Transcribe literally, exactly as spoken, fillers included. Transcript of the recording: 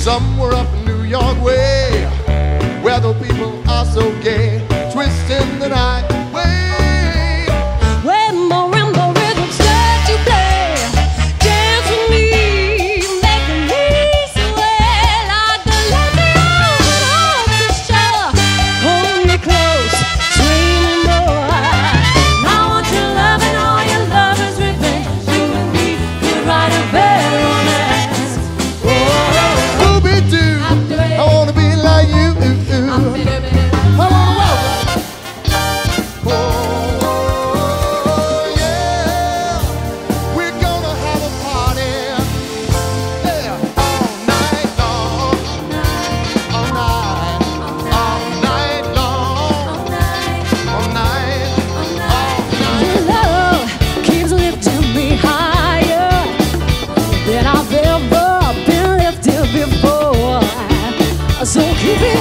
somewhere up in New York way, where the people are so gay, twisting the night away. When marimba rhythm start to play, dance with me, making me sway like the lady on the shore. Hold me close, screaming boy. I want your love and all your lovers revenge. You and me could write a better romance. Oh, Ooby-doo, I wanna be like you. I wanna welcome. Oh yeah, we're gonna have a party, yeah, all night long, all night, all night long, all night, all night. your love keeps lifting me higher than I've ever been lifted before. So keep it